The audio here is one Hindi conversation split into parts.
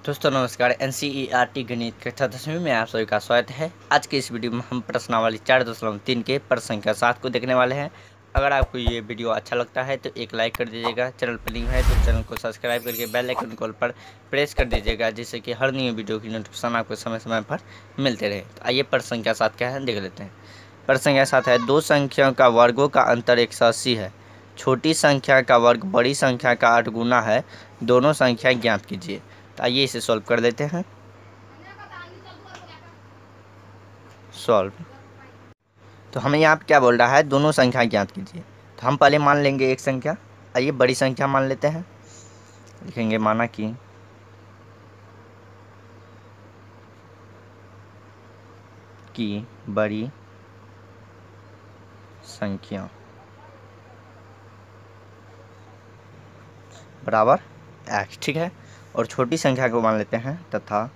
दोस्तों नमस्कार। NCERT गणित कक्षा 10वीं में आप सभी का स्वागत है। आज की इस वीडियो में हम प्रश्नावली 4.3 के प्रश्न संख्या 7 को देखने वाले हैं। अगर आपको ये वीडियो अच्छा लगता है तो एक लाइक कर दीजिएगा। चैनल पर न्यू है तो चैनल को सब्सक्राइब करके बेल आइकन कॉल पर प्रेस कर दीजिएगा, जिससे कि हर न्यू वीडियो की नोटिफिकेशन आपको समय समय पर मिलते रहे। तो आइए प्रश्न संख्या 7 क्या है देख लेते हैं। प्रश्न संख्या 7 है, दो संख्याओं का वर्गों का अंतर 180 है। छोटी संख्या का वर्ग बड़ी संख्या का 8 गुना है। दोनों संख्या ज्ञात कीजिए। तो आइए इसे सॉल्व कर लेते हैं। सॉल्व। तो हमें यहाँ पे क्या बोल रहा है, दोनों संख्या ज्ञात कीजिए। तो हम पहले मान लेंगे एक संख्या। आइए बड़ी संख्या मान लेते हैं। लिखेंगे माना कि बड़ी संख्या बराबर x, ठीक है। और छोटी संख्या को मान लेते हैं तथा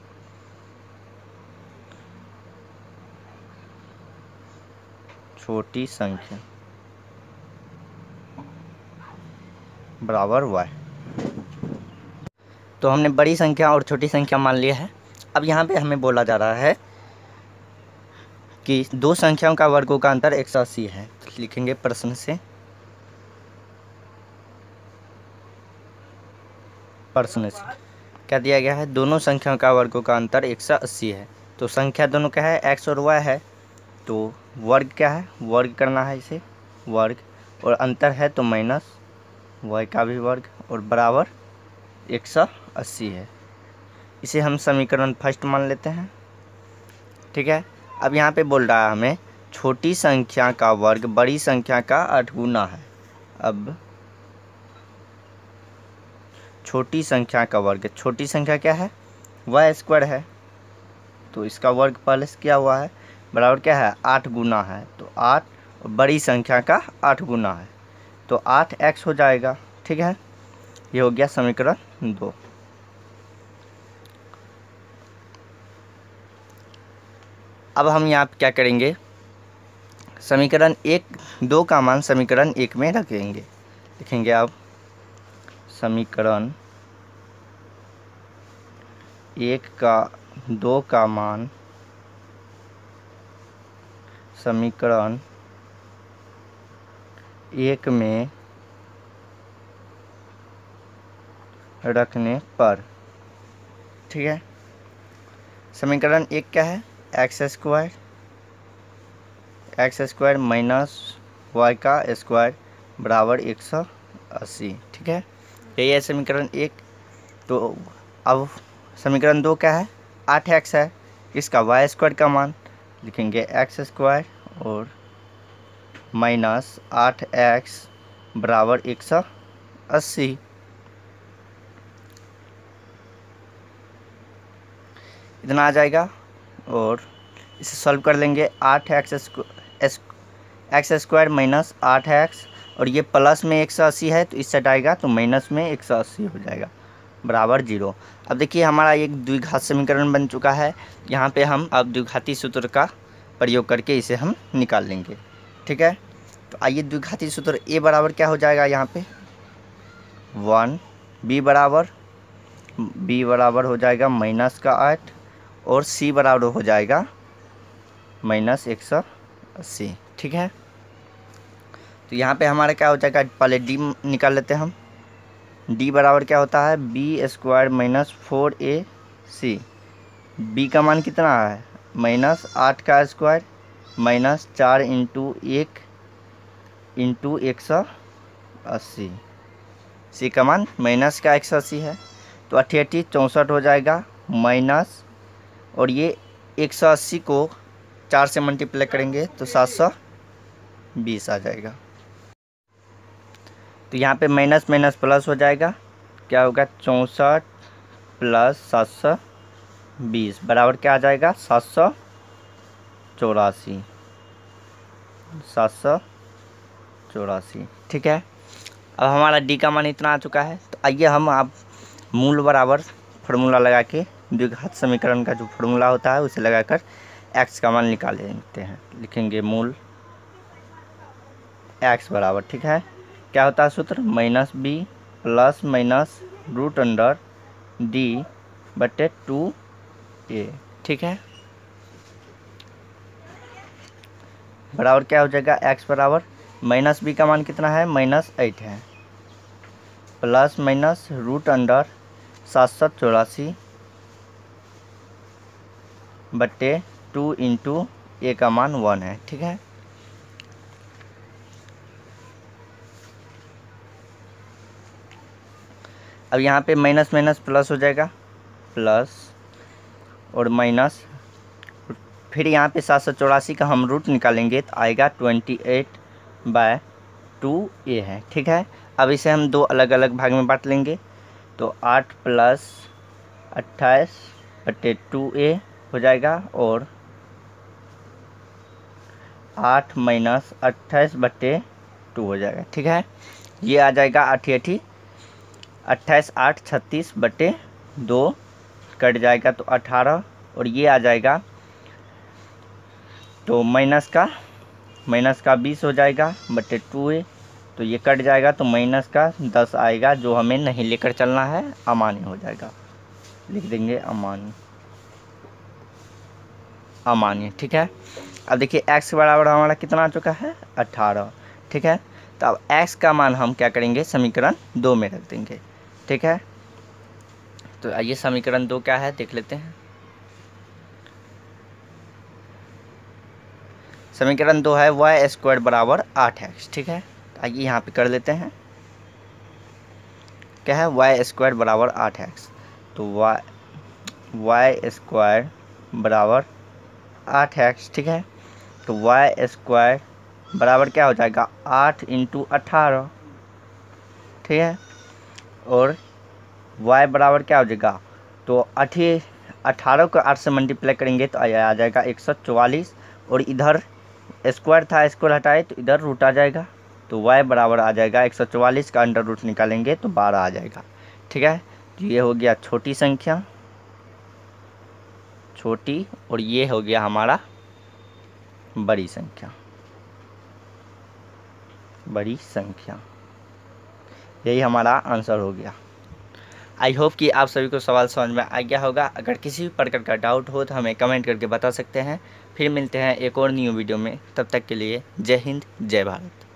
छोटी संख्या बराबर y। तो हमने बड़ी संख्या और छोटी संख्या मान लिया है। अब यहाँ पे हमें बोला जा रहा है कि दो संख्याओं का वर्गों का अंतर 180 है। तो लिखेंगे प्रश्न से क्या दिया गया है, दोनों संख्याओं का वर्गों का अंतर 180 है। तो संख्या दोनों क्या है, x और y है। तो वर्ग क्या है, वर्ग करना है इसे, वर्ग, और अंतर है तो माइनस y का भी वर्ग और बराबर 180 है। इसे हम समीकरण फर्स्ट मान लेते हैं, ठीक है। अब यहाँ पे बोल रहा है हमें छोटी संख्या का वर्ग बड़ी संख्या का 8 गुना है। अब छोटी संख्या का वर्ग, छोटी संख्या क्या है, y² है। तो इसका वर्ग पहले से क्या हुआ है, बराबर क्या है, 8 गुना है। तो 8 और बड़ी संख्या का 8 गुना है तो 8x हो जाएगा, ठीक है। ये हो गया समीकरण 2। अब हम यहाँ क्या करेंगे, समीकरण 2 का मान समीकरण 1 में रखेंगे। लिखेंगे अब समीकरण 2 का मान समीकरण 1 में रखने पर, ठीक है। समीकरण 1 क्या है, x² माइनस y का स्क्वायर बराबर 180, ठीक है। यही है समीकरण 1। तो अब समीकरण 2 क्या है, 8x है। इसका y² का मान लिखेंगे x² और माइनस 8x बराबर 180। इतना आ जाएगा और इसे सॉल्व कर लेंगे। 8x² माइनस 8x, और ये प्लस में 180 है तो इस साइड आएगा तो माइनस में 180 हो जाएगा बराबर 0। अब देखिए हमारा एक द्विघात समीकरण बन चुका है। यहाँ पे हम अब द्विघाती सूत्र का प्रयोग करके इसे हम निकाल लेंगे, ठीक है। तो आइए द्विघाती सूत्र a बराबर क्या हो जाएगा, यहाँ पे 1, b बराबर हो जाएगा माइनस का 8 और c बराबर हो जाएगा माइनस 180, ठीक है। तो यहाँ पे हमारा क्या हो जाएगा, पहले d निकाल लेते हैं हम। d बराबर क्या होता है, b² माइनस 4ac। b का मान कितना है, माइनस 8 का square minus 4 into 1 into 180। c का मान माइनस का 180 है तो 88 64 हो जाएगा माइनस, और ये 180 को 4 से मल्टीप्लाई करेंगे तो 720 आ जाएगा। तो यहाँ पे माइनस माइनस प्लस हो जाएगा, क्या होगा 64 प्लस 720 बराबर क्या आ जाएगा 784, ठीक है। अब हमारा डी का मान इतना आ चुका है। तो आइए हम आप मूल बराबर फार्मूला लगा के द्विघात समीकरण का जो फार्मूला होता है उसे लगाकर x का मान निकाल लेते हैं। लिखेंगे मूल x बराबर, ठीक है, क्या होता है सूत्र, minus B plus minus root under D बटे 2a, ठीक है। बराबर क्या हो जाएगा, x बराबर माइनस b का मान कितना है, -8 है, प्लस माइनस रूट अंडर 784 बटे 2 इंटू ए का मान 1 है, ठीक है। अब यहाँ पे माइनस माइनस प्लस हो जाएगा, प्लस और माइनस, फिर यहाँ पे 784 का हम रूट निकालेंगे तो आएगा 28/2a है, ठीक है। अब इसे हम दो अलग अलग भाग में बांट लेंगे, तो 8 + 28/2a हो जाएगा, और 8 - 28/2 हो जाएगा, ठीक है। ये आ जाएगा 8 × 28 8 36/2 कट जाएगा तो 18, और ये आ जाएगा तो माइनस का 20 हो जाएगा बटे 2a, तो ये कट जाएगा तो माइनस का 10 आएगा, जो हमें नहीं लेकर चलना है, अमान्य हो जाएगा, लिख देंगे अमान्य, ठीक है। अब देखिए x बराबर हमारा कितना आ चुका है, 18, ठीक है। तो अब x का मान हम क्या करेंगे, समीकरण 2 में रख देंगे, ठीक है। तो आइए समीकरण 2 क्या है देख लेते हैं। समीकरण 2 है y² बराबर 8x, ठीक है। आइए यहाँ पे कर लेते हैं, क्या है, y² बराबर 8x, तो y² बराबर 8x, ठीक है। तो y² बराबर क्या हो जाएगा, 8 × 18, ठीक है। और y बराबर क्या हो जाएगा, तो 18 को 8 से मल्टीप्लाई करेंगे तो आ जाएगा 144, और इधर स्क्वायर था, स्क्वायर हटाए तो इधर रूट आ जाएगा, तो y बराबर आ जाएगा 144 का अंडर रूट निकालेंगे तो 12 आ जाएगा, ठीक है। तो ये हो गया छोटी संख्या, छोटी, और ये हो गया हमारा बड़ी संख्या, यही हमारा आंसर हो गया। आई होप कि आप सभी को सवाल समझ में आ गया होगा। अगर किसी भी प्रकार का डाउट हो तो हमें कमेंट करके बता सकते हैं। फिर मिलते हैं एक और न्यू वीडियो में, तब तक के लिए जय हिंद, जय भारत।